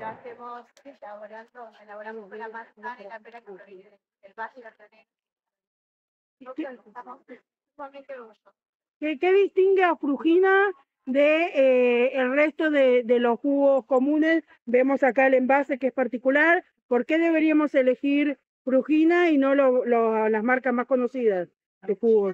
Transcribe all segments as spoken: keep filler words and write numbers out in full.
hacemos, elaborando, elaboramos la manzana y la pera con el vaso y la canela. Estamos sumamente orgullosos. ¿Qué, qué distingue a Frugina de eh, el resto de, de los jugos comunes? Vemos acá el envase que es particular. ¿Por qué deberíamos elegir Frugina y no lo, lo, las marcas más conocidas de jugos?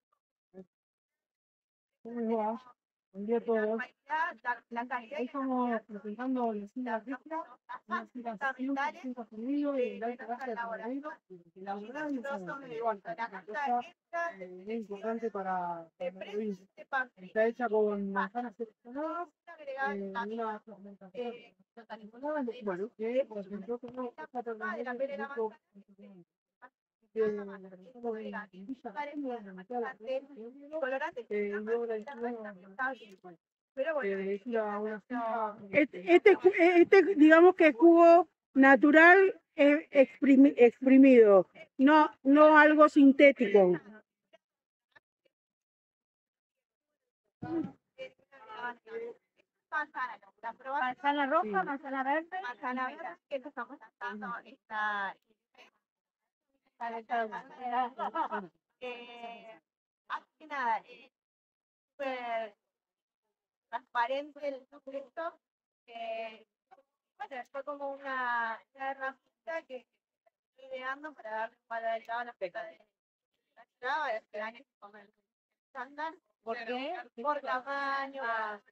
¿Cómo va? Buen día a todos. Ahí estamos presentando la Sila Rica, una Sila cien por ciento fluido y el alta gasta de carbohidratos, elaborada en una cosa eh, muy importante para, para la provincia. Está hecha con manzanas seleccionadas, eh, una fermentación totalmente, bueno, que por ejemplo tenemos esta fermentación mucho este, este, este, digamos que es jugo natural eh, exprimi, exprimido, no, no algo sintético. Manzana roja, manzana verde, manzana verde, que estamos tratando esta eh, más que nada, es súper transparente el producto. Eh, bueno, fue como una, una herramienta que estoy ideando para darle un valor agregado a la fiesta de la ciudad, de este año con el estándar. ¿Por qué? Por tamaño,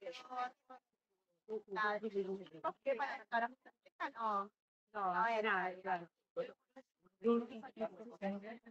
por nada. ¿Qué para para no, no, no, nada, claro.